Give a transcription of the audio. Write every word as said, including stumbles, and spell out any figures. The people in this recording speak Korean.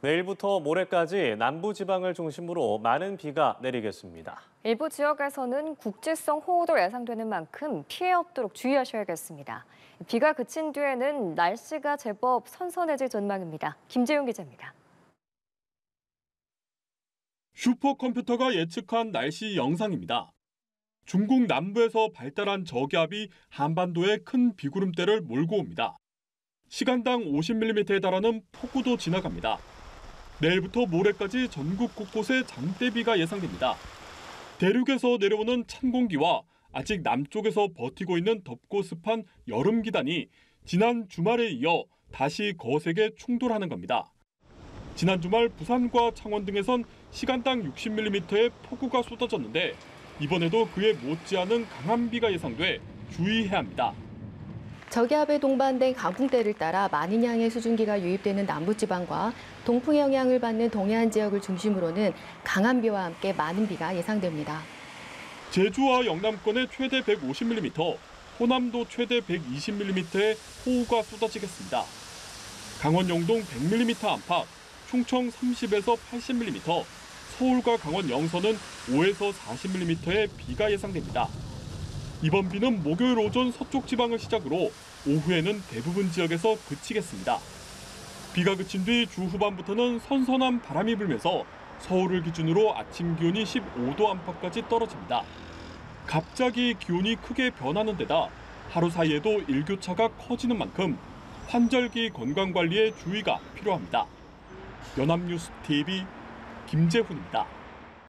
내일부터 모레까지 남부지방을 중심으로 많은 비가 내리겠습니다. 일부 지역에서는 국지성 호우도 예상되는 만큼 피해 없도록 주의하셔야겠습니다. 비가 그친 뒤에는 날씨가 제법 선선해질 전망입니다. 김재용 기자입니다. 슈퍼컴퓨터가 예측한 날씨 영상입니다. 중국 남부에서 발달한 저기압이 한반도에 큰 비구름대를 몰고 옵니다. 시간당 오십 밀리미터에 달하는 폭우도 지나갑니다. 내일부터 모레까지 전국 곳곳에 장대비가 예상됩니다. 대륙에서 내려오는 찬 공기와 아직 남쪽에서 버티고 있는 덥고 습한 여름 기단이 지난 주말에 이어 다시 거세게 충돌하는 겁니다. 지난 주말 부산과 창원 등에선 시간당 육십 밀리미터의 폭우가 쏟아졌는데 이번에도 그에 못지않은 강한 비가 예상돼 주의해야 합니다. 저기압에 동반된 강풍대를 따라 많은 양의 수증기가 유입되는 남부지방과 동풍의 영향을 받는 동해안 지역을 중심으로는 강한 비와 함께 많은 비가 예상됩니다. 제주와 영남권에 최대 백오십 밀리미터, 호남도 최대 백이십 밀리미터의 호우가 쏟아지겠습니다. 강원 영동 백 밀리미터 안팎, 충청 삼십에서 팔십 밀리미터, 서울과 강원 영서는 오에서 사십 밀리미터의 비가 예상됩니다. 이번 비는 목요일 오전 서쪽 지방을 시작으로 오후에는 대부분 지역에서 그치겠습니다. 비가 그친 뒤 주 후반부터는 선선한 바람이 불면서 서울을 기준으로 아침 기온이 십오 도 안팎까지 떨어집니다. 갑자기 기온이 크게 변하는 데다 하루 사이에도 일교차가 커지는 만큼 환절기 건강관리에 주의가 필요합니다. 연합뉴스 티비 김재훈입니다.